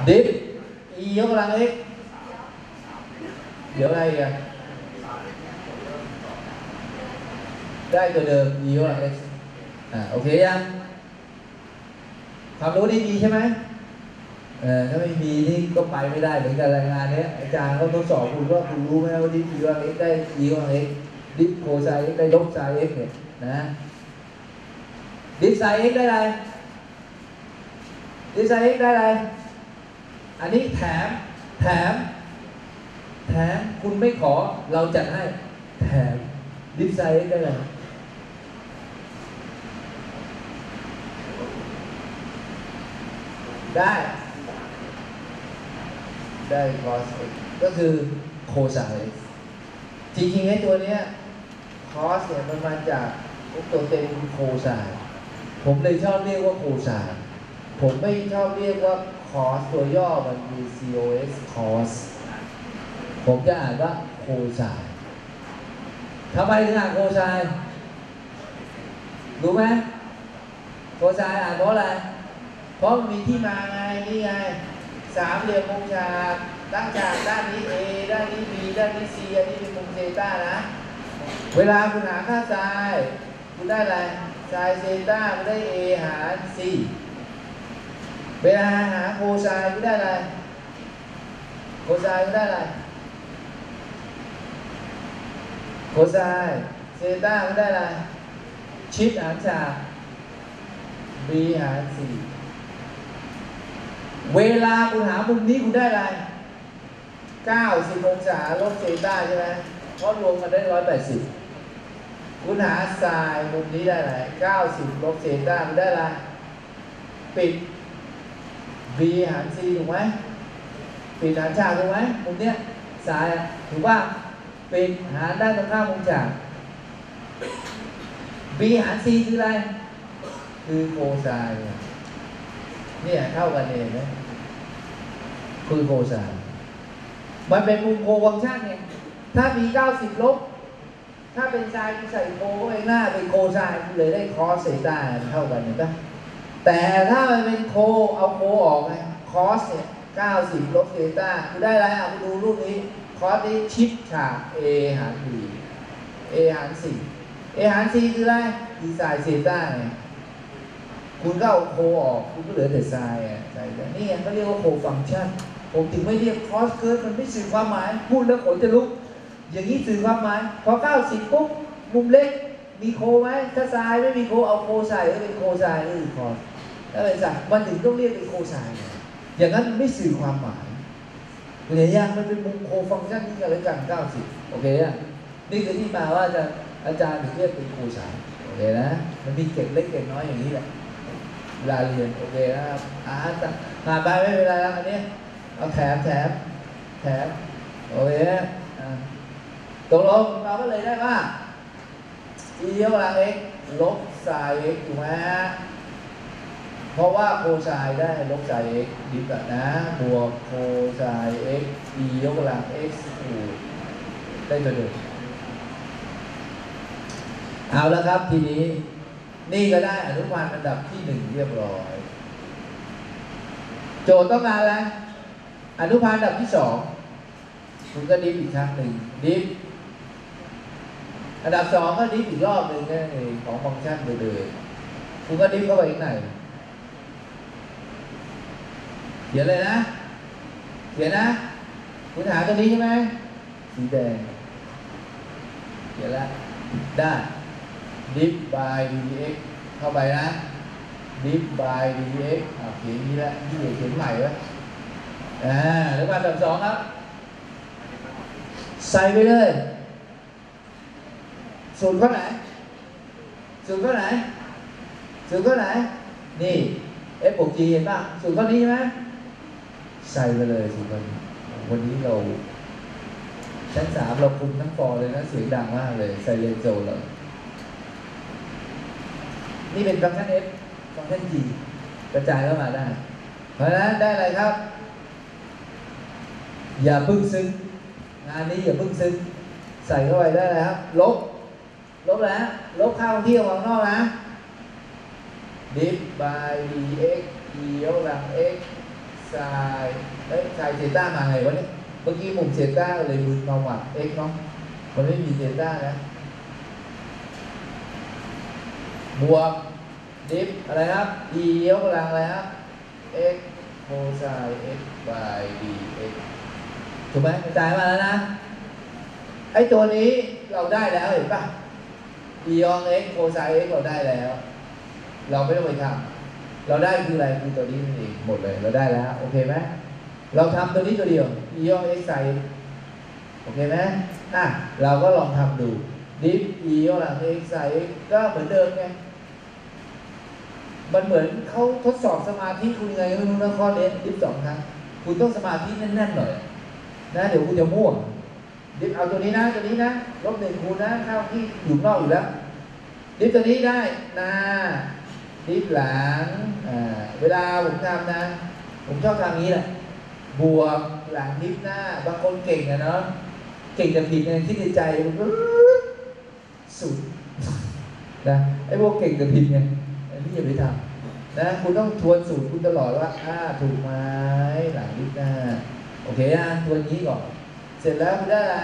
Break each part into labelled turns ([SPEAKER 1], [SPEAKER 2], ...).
[SPEAKER 1] ดิฟ e ยกกำลัง x เดี๋ยวอะไรอ่ะได้ตัวเดิม e ยกกำลัง x โอเคยังความรู้นี่มีใช่ไหมถ้าไม่มีนี่ก็ไปไม่ได้เหมือนกันรายงานนี้อาจารย์เขาทดสอบคุณว่าคุณรู้ไหมว่าดิฟ e ยกกำลัง x ได้ e ยกกำลัง x ดิฟโคไซน์ x ได้ลบไซน์ x เนี่ยนะดิฟไซน์ x ได้อะไรดิฟไซน์ x ได้อะไรอันนี้แถมคุณไม่ขอเราจัดให้แถมดิฟไซน์ x ได้อะไรได้ cos x ก็คือโคไซน์ x จริงๆไอ้ตัวเนี้ย cos เนี่ยมันมาจากตัวเต็มโคไซน์ผมเลยชอบเรียกว่าโคไซน์ผมไม่ชอบเรียกว่า cos ตัวย่อมันมี cos cos ผมจะอ่านว่าโคไซน์ทำไมถึงอ่านโคไซน์รู้ไหมโคไซน์อ่านเพราะอะไรเพราะมันมีที่มาไงนี่ไงสามเหลี่ยมมุมฉากตั้งฉากด้านนี้ A ด้านนี้ B ด้านนี้ C อันนี้เป็นมุมเซต้านะเวลาคุณหาค่าไซน์คุณได้อะไรไซน์เซต้าคุณได้ A หาร C เวลาหาโคไซน์คุณได้อะไรโคไซน์คุณได้อะไรโคไซน์เซต้าคุณได้อะไรชิดหารฉาก B หาร C เวลาคุณหามุมนี้คุณได้อะไร90 องศาลบเซต้าใช่ไหมเพราะรวมกันได้180คุณหาไซน์มุมนี้ได้อะไร90ลบเซต้าคุณได้อะไรปิด b หาร c ถูกไหมปิดหารฉากถูกไหมมุมเนี้ยไซน์ถูกว่าปิดหารด้านตรงข้ามมุมฉาก b หาร c คืออะไรคือโคไซน์เนี่ยเท่ากันเองนะคือโคไซน์มันเป็นมุมโคฟังก์ชันไงถ้ามี90ลบถ้าเป็นไซน์ใส่โคเข้าไปหน้าเป็นโคไซน์เลยได้คอสเซต้าเท่ากันเห็นปะแต่ถ้ามันเป็นโคเอาโคออกไงคอสเนี่ย90ลบเซต้าคือได้อะไรคุณดูรูปนี้คอสนี้ชิดฉาก A หาร B A หาร 4 A หาร 4คืออะไรคือไซน์เซต้าไงคุณก็เอาโคออกคุณก็เหลือแต่ไซน์นี่เขาเรียกว่าโคฟังก์ชันผมถึงไม่เรียกคอสเกิร์ตมันไม่สื่อความหมายพูดแล้วขนจะลุกอย่างนี้สื่อความหมายพอ90ปุ๊บมุมเล็กมีโคไหมถ้าไซน์ไม่มีโคเอาโคใส่ก็เป็นโคไซน์นี่คือคอสถ้าเป็นไซน์มันถึงต้องเรียกเป็นโคไซน์อย่างนั้นไม่สื่อความหมายเหลืออย่างมันเป็นมุมโคฟังก์ชันนี่กันเลยกัน90โอเคอ่ะนี่คือที่มาว่าอาจารย์ถึงเรียกเป็นโคไซน์โอเคนะมันมีเก่งเล็กเก่งน้อยอย่างนี้แหละเวลาเรียนโอเคนะครับผ่านไปไม่เป็นไรแล้วอันนี้เอาแถมโอเคตกลงเราก็เลยได้ว่า e ยกกำลัง x ลบไซน์ x ถูกไหมฮะเพราะว่าโคไซน์ได้ลบไซน์ x ดิบนะบวกโคไซน์ x e ยกกำลัง x ได้ตัวเดิมเอาแล้วครับทีนี้นี่ก็ได้อนุพันธ์อันดับที่1เรียบร้อยโจทย์ต้องการอะไรอนุพันธ์อันดับที่2คุณก็ดิฟอีกครั้งหนึ่งดิฟอันดับ2ก็ดิฟอีกรอบหนึ่งนั่นเองของฟังก์ชันเดิมๆคุณก็ดิฟเข้าไปอีกไหนเขียนเลยนะเขียนนะคุณหาตัวนี้ใช่ไหมสีแดงเขียนแล้วได้ดิฟ by dx เข้าไปนะดิฟ by dx เขียนนี้แล้วที่เขียนใหม่ไว้แล้วอันดับ2ครับใส่ไปเลยสูตรข้อไหนนี่ f บวก g เห็นป่ะสูตรข้อนี้ใช่ไหมใส่ไปเลยสูตรข้อนี้วันนี้เราชั้น3เราคุมทั้งฟอร์เลยนะเสียงดังมากเลยใส่เรียนโจเลยนี่เป็นฟังก์ชัน f ฟังก์ชัน g กระจายเข้ามาได้เพราะฉะนั้นได้อะไรครับอย่าพึ่งซึ้งงานนี้อย่าพึ่งซึ้งใส่เข้าไปได้แล้วลบแล้วลบค่าที่ออกนอกนะ div by dx ยกกำลัง x ไซน์ไซน์เซต้ามาไงวะเนี่ยเมื่อกี้มุมเซต้าเลยมึนมาหวัด x เนาะมันไม่มีเซต้านะบวกดิฟอะไรครับ e ยกกำลังอะไรครับ x โคไซน์ x by dx ถูกไหมกระจายมาแล้วนะไอ้ตัวนี้เราได้แล้วเห็นป่ะ e ยอง x โคไซน์ x เราได้แล้วเราไม่ต้องไปทำเราได้คืออะไรคือตัวนี้นี่หมดเลยเราได้แล้วโอเคไหมเราทำตัวนี้ตัวเดียว e ยอง x ไซน์โอเคไหมเราก็ลองทำดูดิฟ e ยกกำลัง x ไซน์ x ก็เหมือนเดิมไงมันเหมือนเขาทดสอบสมาธิคุณยังไงไม่รู้นะข้อนี้ดิฟ2 ครั้งคุณต้องสมาธิแน่นๆหน่อยนะเดี๋ยวคุณจะม่วงดิฟเอาตัวนี้นะตัวนี้นะ-1คูณนะเข้าที่อยู่นอกอยู่แล้วดิฟตัวนี้ได้นะดิฟหลังเวลาผมทำนะผมชอบทำนี้แหละบวกหลังดิฟหน้าบางคนเก่งนะเนาะเก่งแต่ผิดในที่ในใจมันก็สุดนะไอ้พวกเก่งแต่ผิดไงนี่อย่าไปทำนะคุณต้องทวนสูตรคุณตลอดว่าถูกไหมหลังดิฟหน้าโอเคทวนนี้ก่อนเสร็จแล้วคุณได้อะไร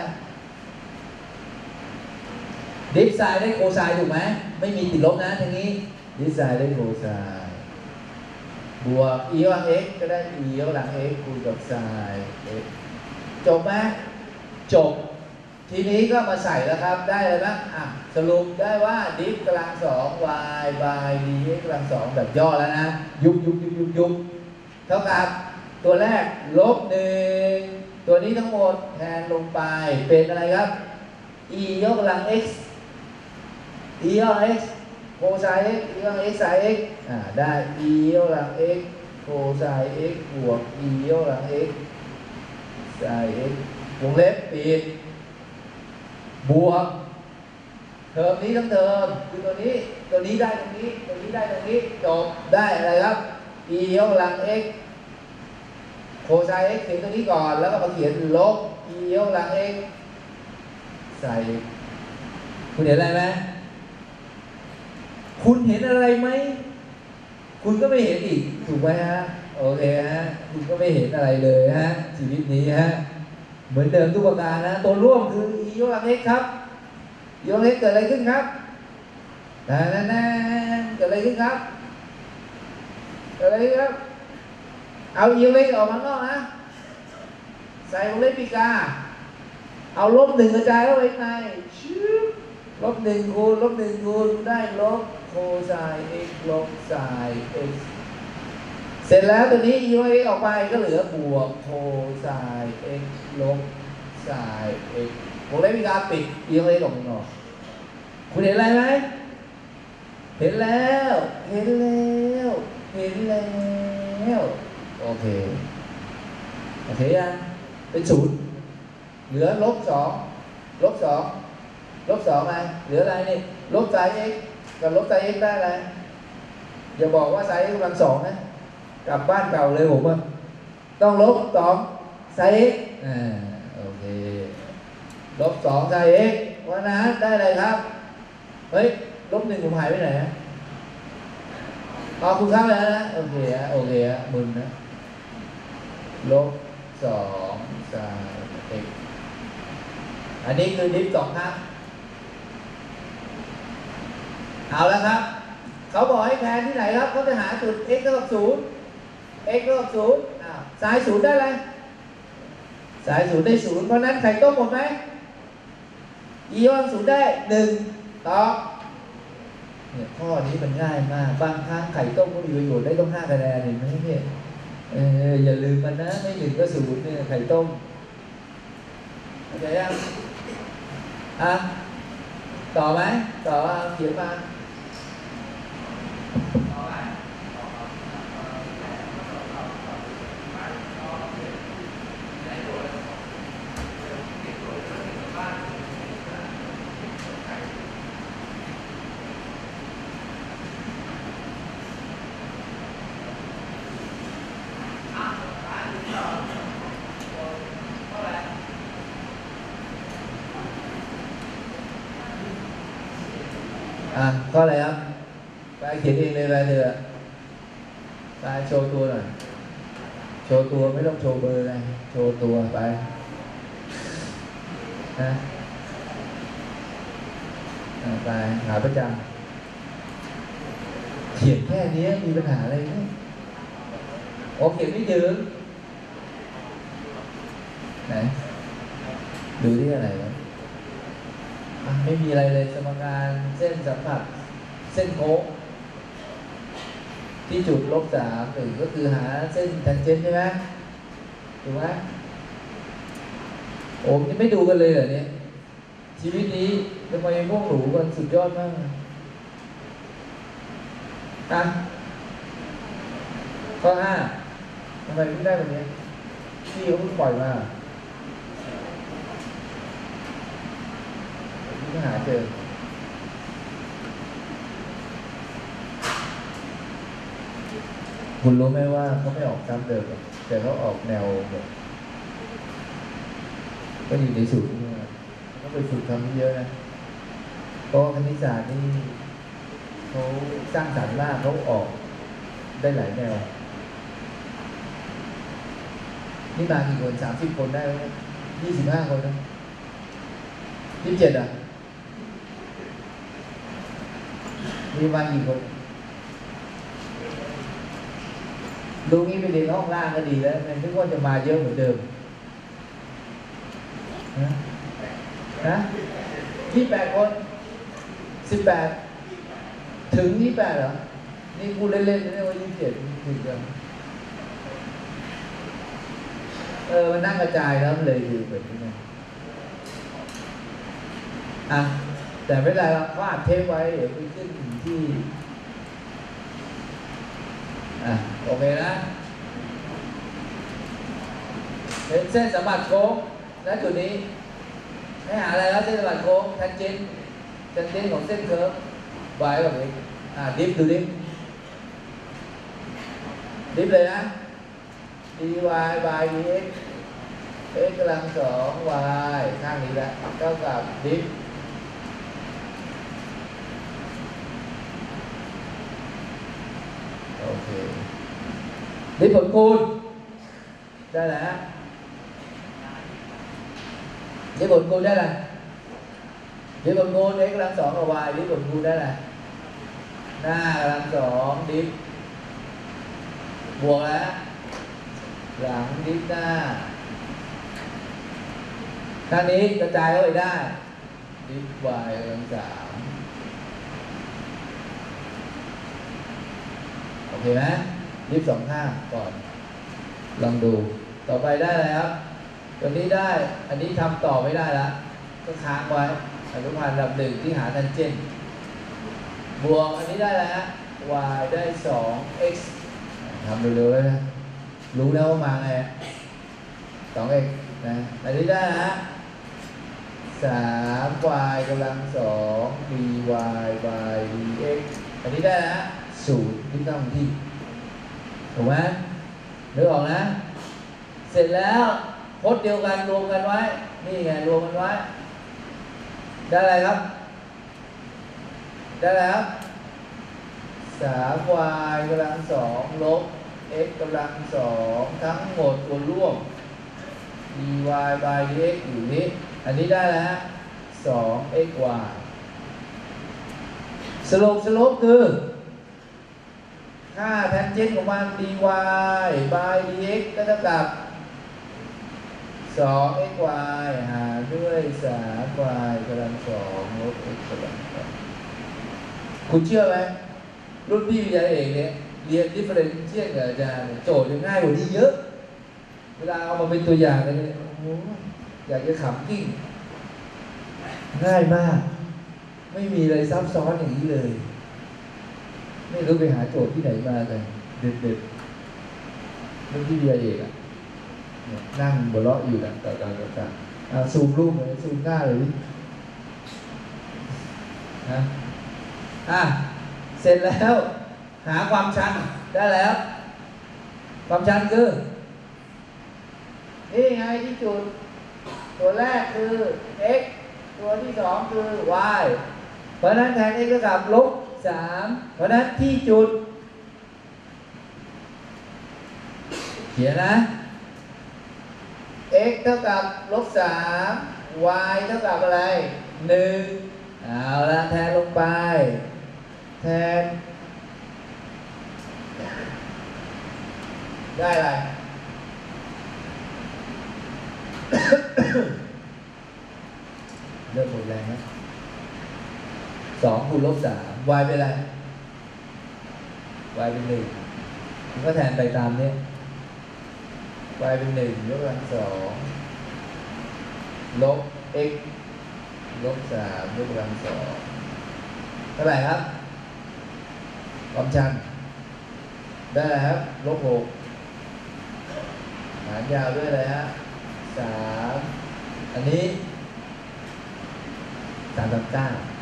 [SPEAKER 1] ดิฟไซน์ได้โคไซน์ถูกไหมไม่มีติดลบนะทีนี้ดิฟไซน์ได้โคไซน์บวก e กำลัง x ก็ได้ e กำลัง x คูณกับไซน์ x จบไหมจบทีนี้ก็มาใส่แล้วครับได้เลยไหมสรุปได้ว่าดิฟกำลัง2 y by dx กำลัง2แบบย่อแล้วนะยุบเท่ากับตัวแรก-1ตัวนี้ทั้งหมดแทนลงไปเป็นอะไรครับ e ยกกำลัง x e ยกกำลัง x โคไซน์ x e ยกกำลัง x ไซน์ x ได้ e ยกกำลัง x โคไซน์ x บวก e ยกกำลัง x ไซน์ x วงเล็บปิดบวกเทอมนี้ทั้งเทอมคือตัวนี้ได้ตรงนี้ตัวนี้ได้ตรงนี้จบได้อะไรครับ e ยกกำลัง x โคไซน์ x เขียนตัวนี้ก่อนแล้วก็มาเขียนลบ e ยกกำลัง x ใส่คุณเห็นอะไรไหมคุณเห็นอะไรไหมคุณก็ไม่เห็นอีกถูกไหมฮะโอเคฮะคุณก็ไม่เห็นอะไรเลยฮะชีวิตนี้ฮะเหมือนเดิมทุกประการนะตัวร่วมคือ e ยกกำลัง x ครับยก x เกิดอะไรขึ้นครับนั่นเกิดอะไรขึ้นครับเกิดอะไรขึ้นครับเอา e ยก x ออกมานอกนะใส่วงเล็บปีกาเอา-1กระจายเข้าไปใน-1คูณ-1คูณได้ลบโคไซน์ x ลบไซน์ x เสร็จแล้วตัวนี้ e ยก x ออกไปก็เหลือบวกโคไซน์ x ลบไซน์ x วงเล็บปีกาปิด e ยก x ออกนอกคุณเห็นอะไรไหมเห็นแล้วโอเคยังเป็น0เหลือ-2อะไรเหลืออะไรนี่ลบไซน์ x กับลบไซน์ x ได้อะไรอย่าบอกว่าไซน์ x กำลัง2นะกลับบ้านเก่าเลยผมว่าต้องลบ2ไซน์ x โอเคลบ2ไซน์ x วันนั้นได้อะไรครับเฮ้ย-1ผมหายไปไหนคุณเข้าแล้วนะโอเคมึนนะ-2ไซน์ x อันนี้คือดิฟ2 ครั้งเอาแล้วครับเขาบอกให้แทนที่ไหนครับเขาจะหาจุด x เท่ากับ0 x เท่ากับ0สาย0ได้อะไรสาย0ได้0เพราะนั้นไข่ต้มหมดไหม e ยกกำลัง0ได้1ตอบเนี่ยข้อนี้มันง่ายมากบางครั้งไข่ต้มก็มีประโยชน์ได้ต้อง5 คะแนนเห็นไหมเนี่ยอย่าลืมมันนะไม่1ก็0เนี่ยไข่ต้มเข้าใจยังต่อไหมต่อเขียนมาข้ออะไรครับไปเขียนเองเลยไปเถอะไปโชว์ตัวหน่อยโชว์ตัวไม่ต้องโชว์เบอร์เลยโชว์ตัวไปนะไปหาประจำเขียนแค่นี้มีปัญหาอะไรไหมโอเขียนไม่ถึงไหนดูที่อะไรวะไม่มีอะไรเลยสมการเส้นสัมผัสเส้นโค้งที่จุด-3ก็คือหาเส้นแทนเจนใช่ไหมถูกไหมโอ้ยังไม่ดูกันเลยเหรอเนี่ยชีวิตนี้ทำไมพวกหนูกันสุดยอดมากข้อ 5ทำไมไม่ได้แบบนี้ที่เขาเพิ่งปล่อยมาที่หาเจอคุณรู้ไหมว่าเขาไม่ออกซ้ำเดิมแต่เขาออกแนวแบบก็อยู่ในสูตรนี่ต้องไปฝึกทำเยอะนะเพราะคณิตศาสตร์นี่เขาสร้างสรรค์มากเขาออกได้หลายแนวนี่มากี่คน30 คนได้ไหม25 คนนะ27อ่ะมีมากี่คนดูงี้ไปเรียนห้องล่างก็ดีแล้วมันนึกว่าจะมาเยอะเหมือนเดิมนะ28 คน18ถึง28เหรอนี่กูเล่นๆไม่ได้ว่า27ถึงกันมันนั่งกระจายแล้วมันเลยอยู่แบบนี้แต่ไม่ได้เราวาดเทปไว้เดี๋ยวไปขึ้นที่โอเคนะเป็นเส้นสัมผัสโค้งและจุดนี้ให้หาอะไรแล้วเส้นสัมผัสโค้งแทนเจนของเส้นเคิร์ฟไว้แบบนี้ดิฟดูดิฟเลยนะ dy by dx x กำลัง2 y ข้างนี้แล้วเท่ากับดิฟโอเคดิฟผลคูณได้แล้วดิฟผลคูณได้อะไรดิฟผลคูณ x กำลัง2 กับ y ดิฟผลคูณได้อะไรหน้ากำลัง2ดิฟบวกแล้วหลังดิฟหน้าทางนี้กระจายเข้าไปได้ดิฟ y กำลัง3โอเคไหมดิฟ2 ข้างก่อนลองดูต่อไปได้แล้วตัวนี้ได้อันนี้ทำต่อไม่ได้แล้วก็ค้างไว้อนุพันธ์ลำ1ที่หาแทนเจนบวกอันนี้ได้แล้ว y ได้ 2x ทำเร็วๆเลยนะรู้แล้วว่ามาไง 2x นะอันนี้ได้นะ3y กำลัง2 dy by dx อันนี้ได้นะ0ที่ต้องที่ถูกไหมนึกออกนะเสร็จแล้วพจน์เดียวกันรวมกันไว้นี่ไงรวมกันไว้ได้อะไรครับได้แล้ว 3y กำลัง2ลบ x กำลัง2ทั้งหมดตัวร่วม dy by dx อยู่นี้อันนี้ได้แล้ว 2xy สรุปคือค่าแทนเจนของมัน dy by dx ก็เท่ากับ 2xy หารด้วย 3y กำลัง2ลบ x กำลัง2คุณเชื่อไหมรุ่นพี่วิทยาเอกเนี่ยเรียน differential กับอาจารย์โจทย์ยังง่ายกว่านี้เยอะเวลาเอามาเป็นตัวอย่างกันเนี่ยโอ้โหอยากจะขำกิ้งง่ายมากไม่มีอะไรซับซ้อนอย่างนี้เลยไม่รู้ไปหาโจทย์ที่ไหนมากันเด็ดๆรุ่นพี่วิทยาเอกนั่งบนเลาะอยู่ต่างซูมรูปเลยซูมหน้าเลยนะเสร็จแล้วหาความชันได้แล้วความชันคือนี่ไงที่จุดตัวแรกคือ x ตัวที่2คือ y เพราะนั้นแทน x เท่ากับ-3เพราะนั้นที่จุดเขียนนะ x เท่ากับ-3 y เท่ากับอะไร1เอาละแทนลงไปแทนได้อะไร เริ่มหมดแรงนะ2 คูณ-3 y เป็นอะไร y เป็น1มันก็แทนไปตามนี้ y เป็น1ยกกำลัง2ลบ x ลบ3ยกกำลัง2เท่าไหร่ครับความชันได้ครับลบ6หารยาวด้วยอะไรฮะ3อันนี้339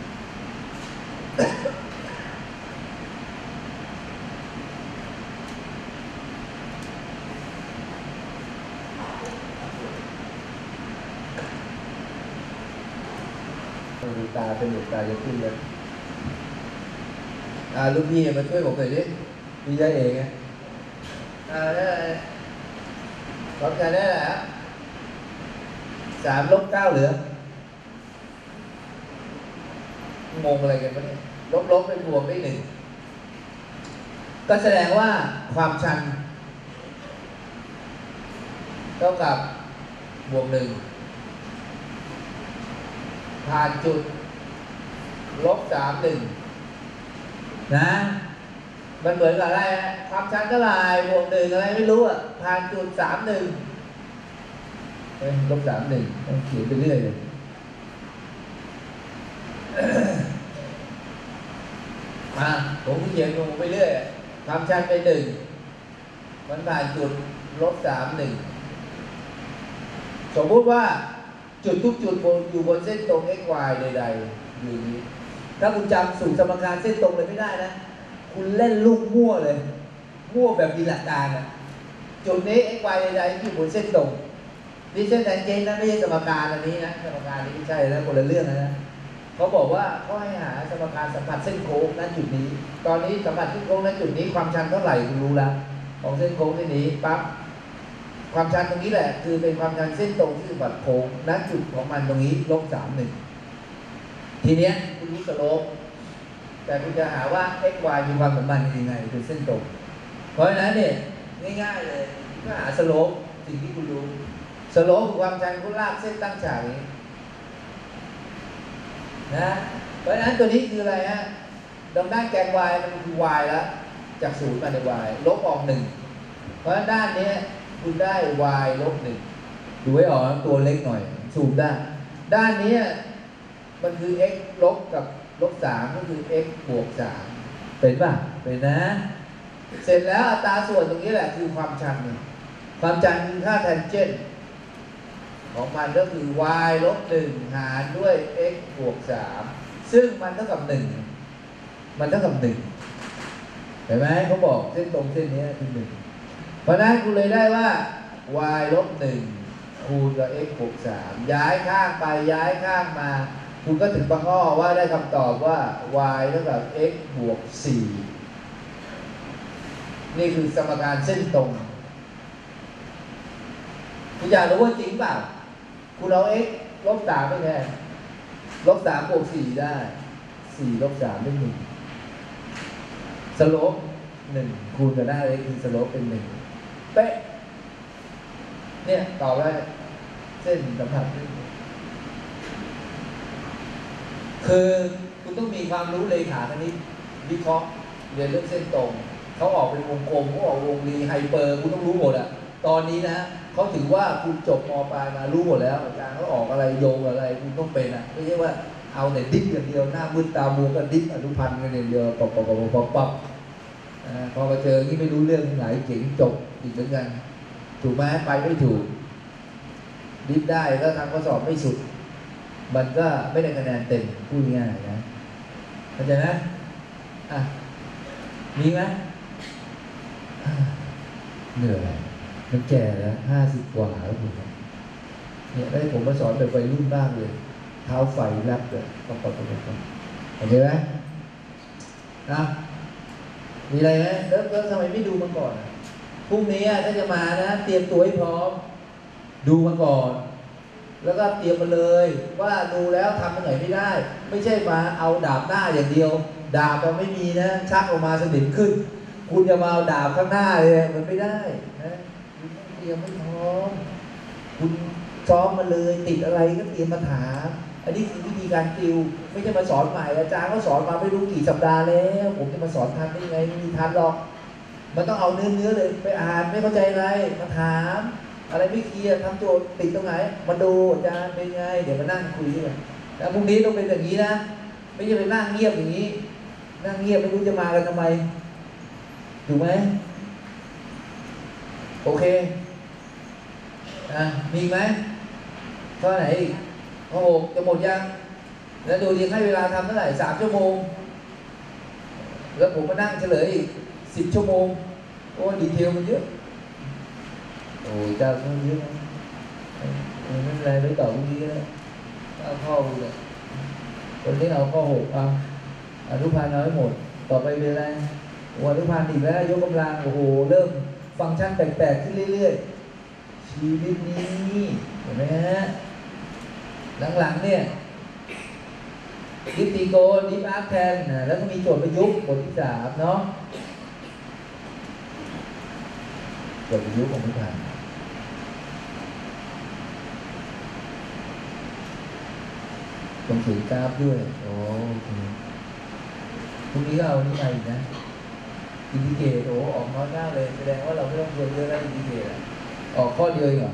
[SPEAKER 1] ดูตาเป็นหลุดตาจะขึ้นเลยลูกพี่มาช่วยผมหน่อยดิพี่ได้เองไงได้พร้อมกันได้แหละ3 ลบ 9เหลืองงอะไรกันวะเนี่ยลบเป็นบวกได้1ก็แสดงว่าความชันเท่ากับบวก1ผ่านจุด-3 1นะมันเหมือนกับอะไรฮะความชันเท่าไหร่บวก1อะไรไม่รู้อ่ะผ่านจุด-3 1-3 1ต้องเขียนไปเรื่อยเลยผมเขียนลงไปเรื่อยความชันไป1มันผ่านจุด-3 1สมมุติว่าจุดทุกจุดอยู่บนเส้นตรง x y ใดๆอยู่นี้ถ้าคุณจำสูตรสมการเส้นตรงเลยไม่ได้นะคุณเล่นลูกมั่วเลยมั่วแบบมีหลักการอ่ะจุดนี้ x y ใดๆอยู่บนเส้นตรงนี่เส้นแทนเจนนะไม่ใช่สมการอันนี้นะสมการนี้ไม่ใช่นะคนละเรื่องนะเขาบอกว่าเขาให้หาสมการสัมผัสเส้นโค้งณจุดนี้ตอนนี้สัมผัสเส้นโค้งณจุดนี้ความชันเท่าไหร่คุณรู้แล้วของเส้นโค้งเส้นนี้ปั๊บความชันตรงนี้แหละคือเป็นความชันเส้นตรงที่สัมผัสโค้งณจุดของมันตรงนี้-3 1ทีเนี้ยคุณรู้สโลปแต่คุณจะหาว่า x y มีความสัมพันธ์ยังไงคือเส้นตรงเพราะฉะนั้นเนี่ยง่ายๆเลยก็หาสโลปสิ่งที่คุณรู้สโลปคือความชันคุณลากเส้นตั้งฉากนี้นะเพราะฉะนั้นตัวนี้คืออะไรฮะดังด้านแกน y มันคือ y แล้วจาก0มาใน y ลบออก1เพราะฉะนั้นด้านนี้คุณได้ y ลบ1ดูไว้ออกตัวเล็กหน่อยซูมได้ด้านนี้มันคือ x ลบกับ-3ก็คือ x บวก3เป็นป่ะเป็นนะเสร็จแล้วอัตราส่วนตรงนี้แหละคือความชันความชันคือค่าแทนเจนของมันก็คือ y ลบ1หารด้วย x บวก3ซึ่งมันเท่ากับ1มันเท่ากับ1เห็นไหมเขาบอกเส้นตรงเส้นนี้คือ1เพราะนั้นคุณเลยได้ว่า y ลบ1คูณกับ x บวก3ย้ายข้างไปย้ายข้างมาคุณก็ถึงบางข้อว่าได้คำตอบว่า y เท่ากับ x บวก4นี่คือสมการเส้นตรงคุณอยากรู้ว่าจริงเปล่าคุณเอา x ลบ3ไปแทนลบ3บวก4ได้4ลบ3ได้1สโลป1คูณกับหน้า x คือสโลปเป็น1เป๊ะเนี่ยตอบได้เส้นสัมผัสคือคุณต้องมีความรู้เลขาคณิตวิเคราะห์เรียนเรื่องเส้นตรงเขาออกเป็นวงกลมเขาออกวงรีไฮเปอร์คุณต้องรู้หมดอ่ะตอนนี้นะเขาถือว่าคุณจบม.ปลายมารู้หมดแล้วอาจารย์เขาออกอะไรโยงอะไรคุณต้องเป็นอ่ะไม่ใช่ว่าเอาแต่ดิฟอย่างเดียวหน้ามืดตามัวก็ดิฟอนุพันธ์กันอย่างเดียวป๊อปพอมาเจอนี่ไม่รู้เรื่องไหนเก่งจบอีกเหมือนกันถูกไหมไปไม่ถูกดิฟได้แล้วทำข้อสอบไม่สุดมันก็ไม่ได้คะแนนเต็มพูดง่ายนะเข้าใจนะมีไหมเหนื่อยมันแก่แล้ว50 กว่าแล้วผมเนี่ยได้ผมมาสอนแบบวัยรุ่นบ้างเลยเท้าไฟแลบเลยก็ปกติโอเคไหมมีอะไรไหมแล้วทำไมไม่ดูมาก่อนพรุ่งนี้ถ้าจะมานะเตรียมตัวให้พร้อมดูมาก่อนแล้วก็เตรียมมาเลยว่าดูแล้วทำตรงไหนไม่ได้ ไม่ใช่มาเอาดาบหน้าอย่างเดียวดาบมันไม่มีนะชักออกมาสนิมขึ้นคุณจะมาเอาดาบข้างหน้าเลยมันไม่ได้นะคุณต้องเตรียมให้พร้อมคุณซ้อมมาเลยติดอะไรก็เตรียมมาถามอันนี้คือวิธีการติวไม่ใช่มาสอนใหม่อาจารย์ก็สอนมาไม่รู้กี่สัปดาห์แล้วผมจะมาสอนทันได้ไงไม่มีทันหรอกมันต้องเอาเนื้อเลยไปอ่านไม่เข้าใจอะไรมาถามอะไรไม่เคลียร์ทำโจทย์ติดตรงไหนมาดูอาจารย์เป็นไงเดี๋ยวมานั่งคุยกันแล้วพรุ่งนี้ต้องเป็นอย่างนี้นะไม่ใช่ไปนั่งเงียบอย่างนี้นั่งเงียบไม่รู้จะมากันทำไมถูกไหมโอเคมีไหมข้อไหนอีกข้อ6จะหมดยังแล้วดูดีให้เวลาทำเท่าไหร่3 ชั่วโมงแล้วผมมานั่งเฉลยอีก10 ชั่วโมงโอ้ดีเทลมันเยอะโอ้ยเจ้ามันเยอะไม่เป็นไรไม่ตอบพรุ่งนี้แล้วเอาข้อเลยวันนี้เอาข้อ6เอาอนุพันธ์เอาให้หมดต่อไปเป็นอะไรอนุพันธ์อีกแล้วยกกำลังโอ้โหเริ่มฟังก์ชันแปลกๆขึ้นเรื่อยๆชีวิตนี้เห็นไหมฮะหลังๆเนี่ยดิปตีโกดิปอาร์แทนแล้วก็มีโจทย์ประยุกต์บทที่3เนาะโจทย์ประยุกต์ของนิพพานต้องเขียนกราฟด้วยโอเคพรุ่งนี้ก็เอานี่มาอีกนะอินดิเกตออกน้อยมากเลยแสดงว่าเราไม่ต้องเรียนเยอะแล้วอินดิเกตออกข้อเดียวเหรอ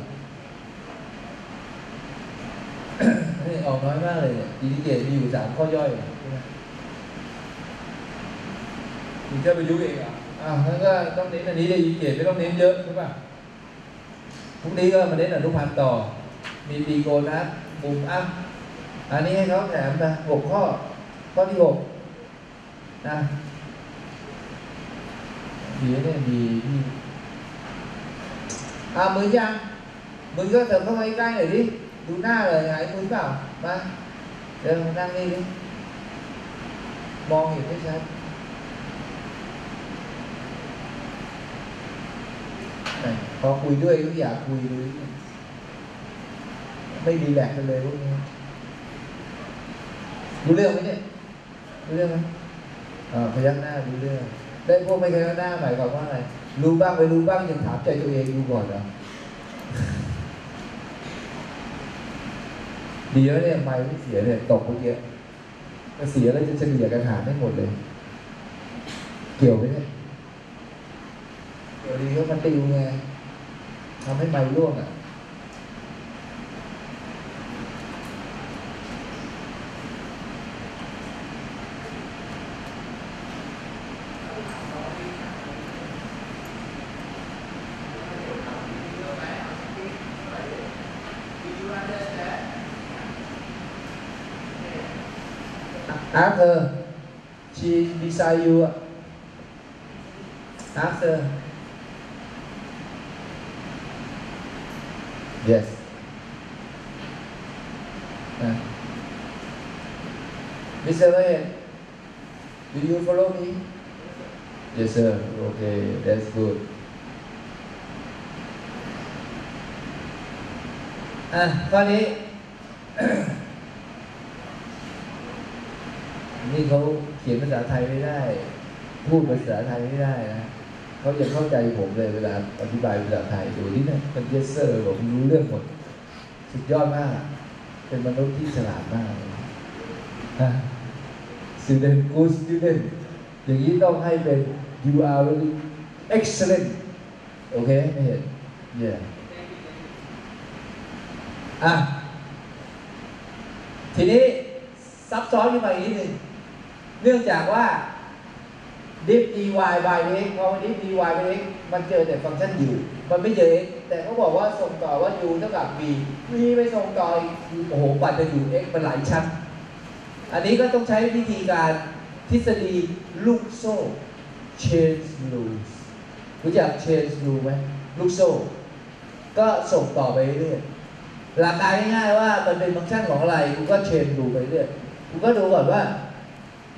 [SPEAKER 1] นี่ออกน้อยมากเลยเนี่ยอินดิเกตมีอยู่3 ข้อย่อยใช่ไหมคุณจะไปยุเองอ่ะงั้นก็ต้องเน้นอันนี้ได้อินดิเกตไม่ต้องเน้นเยอะใช่ป่ะพรุ่งนี้ก็มาเน้นอนุพันธ์ต่อมีตีโกนัสมุมอัพอันนี้ให้เขาแถมนะ6 ข้อข้อที่6นะดีเนี่ยดีที่มือยังมือก็เติมเข้ามาใกล้หน่อยดิดูหน้าเลยหายมือเปล่ามาเดินมานั่งนี่ดิมองเห็นไม่ชัดพอคุยด้วยก็อยากคุยด้วยไม่ดีแลกกันเลยพวกนี้รู้เรื่องไหมเนี่ยรู้เรื่องไหมพยักหน้ารู้เรื่องได้พวกไม่พยักหน้าหมายความว่าอะไรรู้บ้างไม่รู้บ้างยังถามใจตัวเองดูก่อนเหรอดีแล้วเนี่ยไม่เสียเนี่ยตกเมื่อกี้เสียแล้วจะเฉลี่ยกันหารได้หมดเลยเกี่ยวไหมเนี่ยเดี๋ยวดีก็มันติวไงทำให้ไม่ร่วงอ่ะAfter she beside you after yes Mr. Ryan do you follow me yes sir okay that's good ข้อนี้ นี่เขาเขียนภาษาไทยไม่ได้พูดภาษาไทยไม่ได้นะเขายังเข้าใจผมเลยเวลาอธิบายภาษาไทยดูนี่นะมันเยสเซอร์ผมรู้เรื่องหมดสุดยอดมากเป็นมนุษย์ที่ฉลาดมากstudent good student อย่างนี้ต้องให้เป็น you are really excellent โอเคไม่เห็น yeah ทีนี้ซับซ้อนขึ้นมาอีกนิดนึงเนื่องจากว่า diff dy by dx พอมัน diff dy by dx มันเจอแต่ฟังก์ชัน u มันไม่เจอ x แต่เขาบอกว่าส่งต่อว่า u เท่ากับ v ไปส่งต่ออีกโอ้โหกว่าจะอยู่ x มันหลายชั้นอันนี้ก็ต้องใช้วิธีการทฤษฎีลูกโซ่ chain rules รู้จัก chain rule ไหมลูกโซ่ก็ส่งต่อไปเรื่อยหลักการง่ายๆว่ามันเป็นฟังก์ชันของอะไรคุณก็ chain rule ไปเรื่อยคุณก็ดูก่อนว่า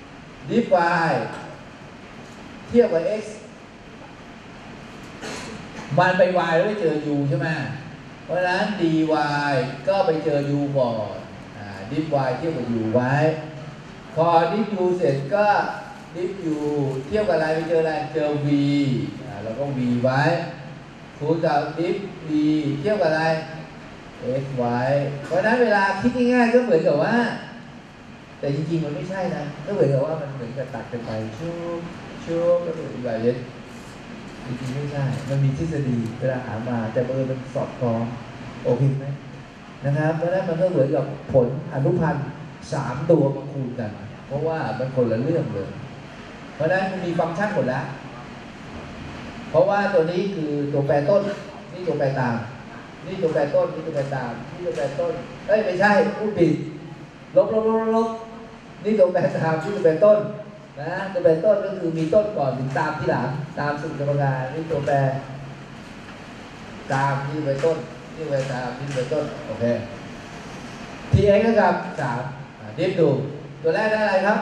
[SPEAKER 1] diff y เทียบกับ x มันไป y แล้วไปเจอ u ใช่ไหมเพราะฉะนั้น dy ก็ไปเจอ u ก่อนดิฟ y เทียบกับ u ไว้พอดิฟ u เสร็จก็ดิฟ u เทียบกับอะไรไปเจออะไรเจอ v แล้วก็ v ไว้คูณกับดิฟ v เทียบกับอะไร x ไว้เพราะฉะนั้นเวลาคิดง่ายๆก็เหมือนกับว่าแต่จริงๆมันไม่ใช่นะก็เหมือนกับว่ามันเหมือนกับตัดกันไปชุบก็เป็นอีกแบบนึงจริงๆไม่ใช่มันมีทฤษฎีเวลาหามาแต่เบอร์มันสอดคล้องโอเคไหมนะครับเพราะฉะนั้นมันก็เหมือนกับผลอนุพันธ์3ตัวมาคูณกันเพราะว่ามันคนละเรื่องเลยเพราะฉะนั้นมันมีฟังก์ชันหมดแล้วเพราะว่าตัวนี้คือตัวแปรต้นนี่ตัวแปรตามนี่ตัวแปรต้นนี่ตัวแปรตามนี่ตัวแปรต้นไม่ใช่พูดผิดลบนี่ตัวแปรตามนี่ตัวแปรต้นนะตัวแปรต้นก็คือมีต้นก่อนถึงตามที่หลังตามสูตรกรรมการนี่ตัวแปรตามนี่ตัวแปรต้นนี่ตัวแปรตามนี่ตัวแปรต้นโอเค tx ก็กับ3ดิฟดูตัวแรกได้อะไรครับ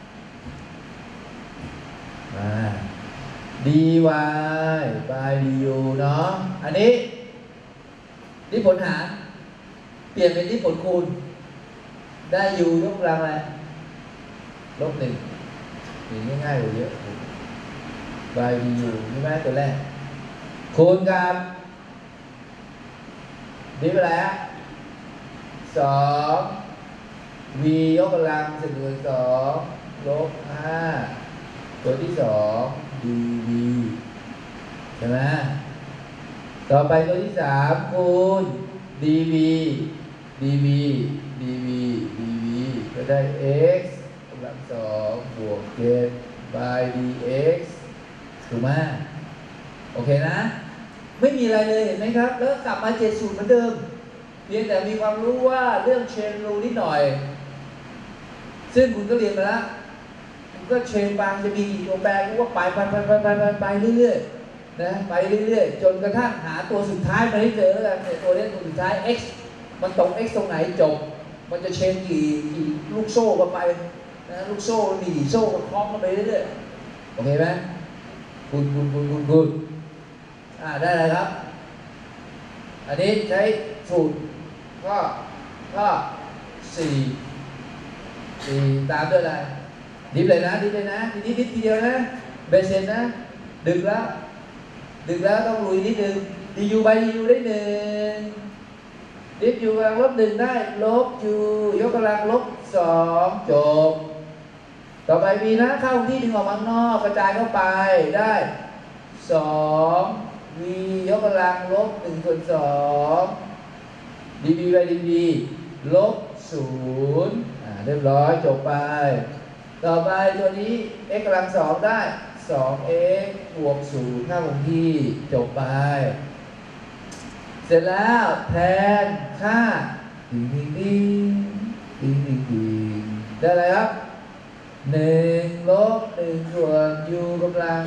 [SPEAKER 1] dy by du เนาะอันนี้ที่ผลหารเปลี่ยนเป็นที่ผลคูณได้ u ยกกำลังอะไรลบ1นี่ง่ายกว่าเยอะ by du นี่ไหมตัวแรกคูณกับดิฟอะไรฮะ2 v ยกกำลัง1/2ลบ5ตัวที่2 dv ใช่ไหมต่อไปตัวที่3คูณ dv ก็ได้ x กำลัง2บวก7 by dx ถูกไหมโอเคนะไม่มีอะไรเลยเห็นไหมครับแล้วกลับมา7สูตรเหมือนเดิมเพียงแต่มีความรู้ว่าเรื่องเชนรูนิดหน่อยซึ่งคุณก็เรียนมาแล้วคุณก็เชนบางจะมีกี่ตัวแปรคุณก็ไปเรื่อยๆนะไปเรื่อยๆจนกระทั่งหาตัวสุดท้ายมาให้เจอแล้วกันตัวนี้ตัวสุดท้าย x มันตรง x ตรงไหนจบมันจะเชนกี่ลูกโซ่กันไปนะลูกโซ่หนีโซ่กันคล้องกันไปเรื่อยๆโอเคไหมคุณได้เลยครับอันนี้ใช้สูตรก็4ตามด้วยอะไรดิฟเลยนะทีนี้ดิฟทีเดียวนะเบสเซนนะดึกแล้วต้องลุยนิดนึงdu by duได้1ดิฟ u กำลังลบ1ได้ลบ u ยกกำลังลบ2จบต่อไปมีนะเข้าที่ดึงออกมาข้างนอกกระจายเข้าไปได้2 v ยกกำลังลบ1/2 dv by dv ลบ0เรียบร้อยจบไปต่อไปตัวนี้ x กำลัง2ได้ 2x บวก0ค่าคงที่จบไปเสร็จแล้วแทนค่าได้อะไรครับ1ลบ1ส่วน u กำลัง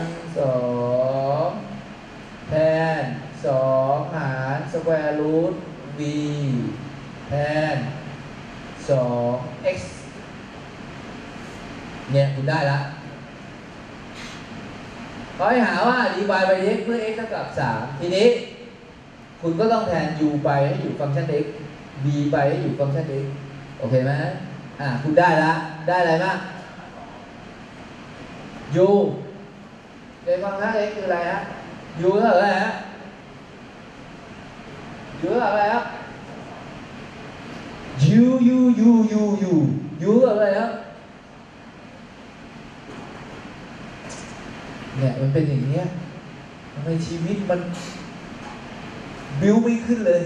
[SPEAKER 1] 2แทน2หารสแควร์รูท v แทน2x เนี่ยคุณได้ละเขาให้หาว่า dy by x เพื่อ x เท่ากับ3ทีนี้คุณก็ต้องแทน u ไปให้อยู่ฟังก์ชัน x v ไปให้อยู่ฟังก์ชัน x โอเคไหมคุณได้ละได้อะไรบ้าง u ในฟังก์ชัน x คืออะไรฮะ u เท่าไหร่ฮะ u เท่าไหร่ครับ u เท่าไหร่ครับเนี่ยมันเป็นอย่างเนี้ยทำไมชีวิตมันบิ้วไม่ขึ้นเลย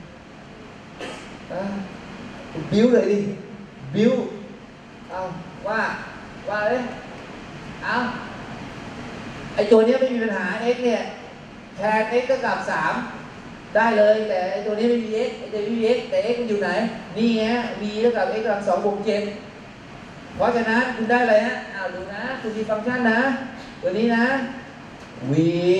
[SPEAKER 1] บิ้วเลยดิบิ้วเอาว่าเลยเอาไอตัวนี้ไม่มีปัญหา x เนี่ยแทน x ก็กับ3ได้เลยแต่ไอตัวนี้ไม่มี x ไอตัวนี้ไม่มี x แต่ x มันอยู่ไหนนี่ฮะ v เท่ากับ x กำลัง2บวก7เพราะฉะนั้นคุณได้อะไรฮะดูนะคุณมีฟังก์ชันนะตัวนี้นะ v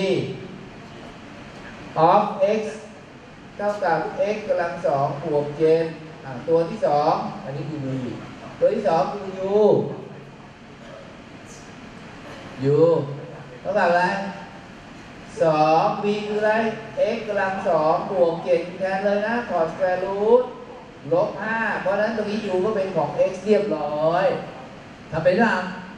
[SPEAKER 1] of x เท่ากับ x กำลัง2บวก7ตัวที่2อันนี้คือ v ตัวที่2คือ u เท่ากับอะไร 2 b คืออะไร x กำลัง2บวก7แทนเลยนะถอดสแควร์รูทลบ5เพราะฉะนั้นตรงนี้ u ก็เป็นของ x เรียบร้อยทำเป็นหรือเปล่า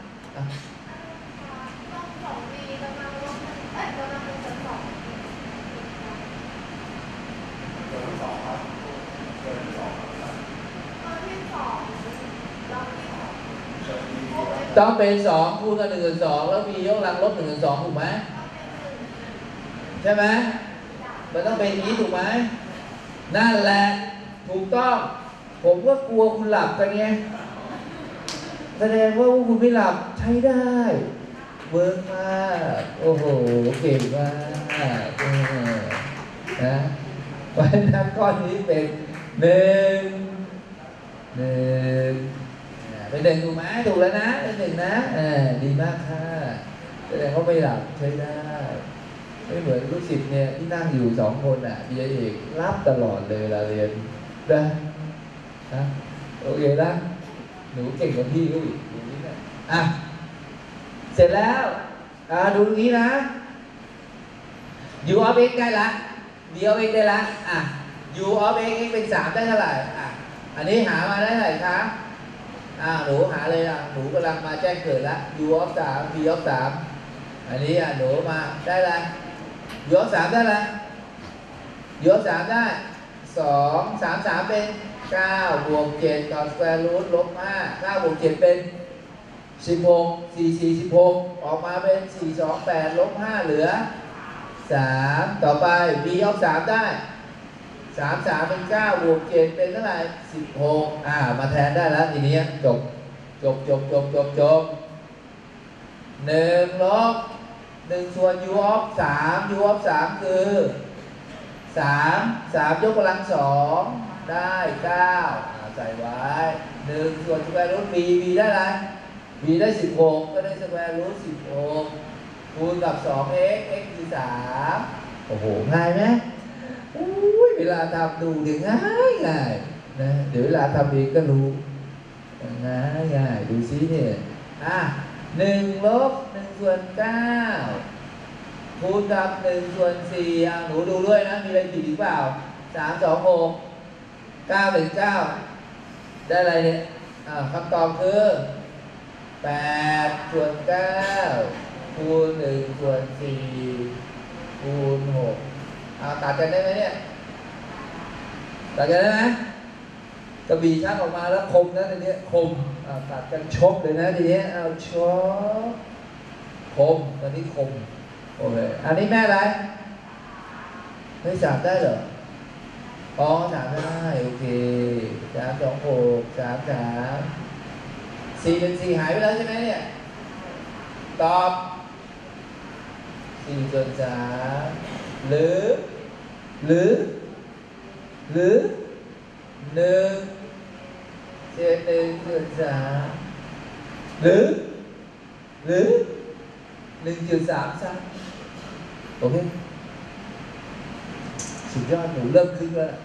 [SPEAKER 1] ต้องเป็น2คูณกับ1 2แล้วมียกกำลังลบ1 2ถูกไหมใช่ไหมมันต้องเป็นอย่างนี้ถูกไหมนั่นแหละถูกต้องผมก็กลัวคุณหลับกันไงแสดงว่าคุณไม่หลับใช้ได้เวิร์กมากโอ้โหเก่งมากนะวันนั้นก้อนนี้เป็น1เป็น1ถูกไหมถูกแล้วนะเป็น1นะดีมากค่ะแสดงว่าไม่หลับใช้ได้ไม่เหมือนลูกศิษย์เนี่ยที่นั่งอยู่2 คนเบียร์เอกรับตลอดเลยเวลาเรียนนะโอเคนะหนูเก่งกว่าพี่ก็อีกดูนี่นะเสร็จแล้วดูตรงนี้นะ u of x ได้ละ d of x ได้ละu of x x เป็น3ได้เท่าไหร่อันนี้หามาได้เท่าไหร่คะหนูหาเลยหนูกำลังมาแจ้งเกิดละ u of 3 b of 3อันนี้หนูมาได้ละ u of 3ได้ละ u of 3ได้2 3 3เป็น9บวก7ต่อสแควร์รูทลบ5 9บวก7เป็น16 4 4 16ออกมาเป็น4 2 8ลบ5เหลือ3ต่อไป b of 3ได้3 3เป็น9บวก7เป็นเท่าไหร่16มาแทนได้แล้วทีนี้จบ1ลบ1ส่วน u of 3 u of 3คือ3ยกกำลัง2ได้9ใส่ไว้1ส่วนสแควร์รูท b ได้อะไร b ได้16ก็ได้สแควร์รูท16คูณกับ 2x x คือ3โอ้โหง่ายไหมเวลาทำดูเดี๋ยวง่ายนะเดี๋ยวเวลาทำเองก็รู้ง่ายดูซิเนี่ย1ลบ1ส่วน9คูณกับ1ส่วน4หนูดูด้วยนะมีอะไรผิดหรือเปล่า3 2 6 9เป็น9ได้อะไรเนี่ยคำตอบคือ8ส่วน9คูณ1ส่วน4คูณ6ตัดกันได้ไหมเนี่ยตัดกันได้ไหมกระบี่ชักออกมาแล้วคมนะทีนี้คมตัดกันชกเลยนะทีนี้ชกคมตอนนี้คมโอเคอันนี้แม่อะไรไม่จับได้เหรอจับได้โอเค3 2 6 3 3 4เป็น4หายไปแล้วใช่ไหมเนี่ยตอบ4ส่วน3หรือ1เศษ1ส่วน3หรือ1.33โอเคสุดยอดหนูเริ่มคลิกแล้ว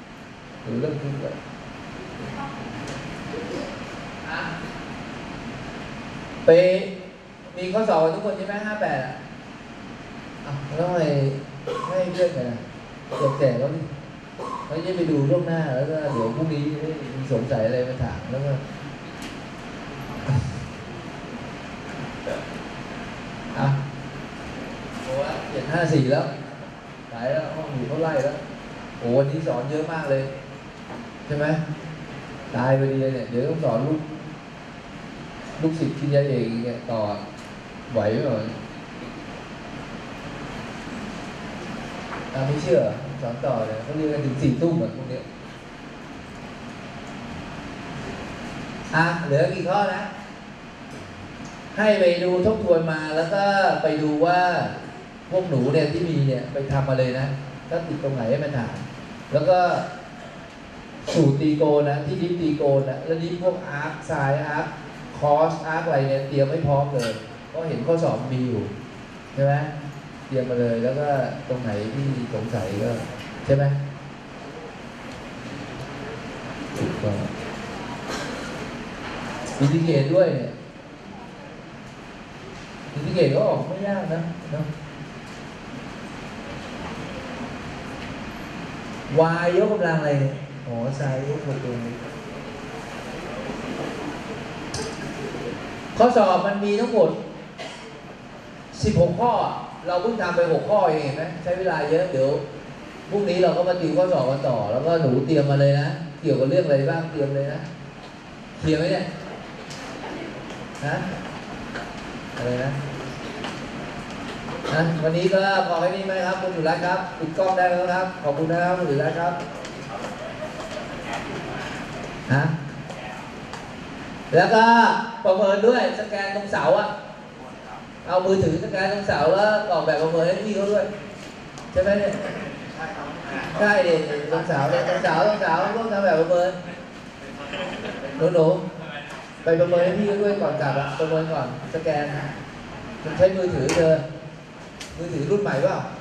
[SPEAKER 1] ไปมีข้อสอบทุกคนใช่ไหม58แล้วให้เรื่องไงแจกแล้วนี่เขาจะไปดูล่วงหน้าแล้วก็เดี๋ยวพรุ่งนี้มีสงสัยอะไรมาถามแล้วก็โอ้ย754แล้วหายแล้วห้องอยู่เขาไล่แล้วโอ้วันนี้สอนเยอะมากเลยใช่ไหมตายไปดีเนี่ยเดี๋ยวต้องสอนลูกศิษย์กินยาเองเนี่ยต่อไหวไหมหน่อยไม่เชื่อสอนต่อเลยเขาเรียนกันถึง4 ทุ่มพวกนี้เหลือกี่ข้อนะให้ไปดูทบทวนมาแล้วก็ไปดูว่าพวกหนูเนี่ยที่มีเนี่ยไปทำมาเลยนะถ้าติดตรงไหนให้มันถามแล้วก็สูตรตีโกนนะที่ดิฟตีโกนนะแล้วนี้พวกอาร์คไซน์อาร์คคอสอาร์คอะไรเนี่ยเตรียมไม่พร้อมเลยเพราะเห็นข้อสอบมีอยู่ใช่ไหมเตรียมมาเลยแล้วก็ตรงไหนที่สงสัยก็ใช่ไหมถูกต้องอินทิเกรตด้วยเนี่ยอินทิเกรตก็ออกไม่ยากนะ y ยกกำลังอะไรอ๋อไซน์ยกกำลังข้อสอบมันมีทั้งหมด16 ข้อเราเพิ่งทำไป6 ข้อเองเห็นไหมใช้เวลาเยอะเดี๋ยวพรุ่งนี้เราก็มาติวข้อสอบกันต่อแล้วก็หนูเตรียมมาเลยนะเกี่ยวกับเรื่องอะไรบ้างเตรียมเลยนะเคลียร์ไหมเนี่ยนะอะไรนะวันนี้ก็ขอให้นี่ไหมครับคุณอยู่แล้วครับปิดกล้องได้แล้วครับขอบคุณนะครับคุณอยู่แล้วครับแล้วก็ประเมินด้วยสแกนตรงเสาอะเอามือถือสแกนตรงเสาแล้วออกแบบประเมินให้พี่เขาด้วยใช่ไหมเนี่ยใช่เด็กตรงเสาเนี่ยตรงเสาต้องทำแบบประเมินหนูไปประเมินให้พี่เขาด้วยก่อนกลับอะประเมินก่อนสแกนมันใช้มือถือเธอมือถือรุ่นใหม่เปล่า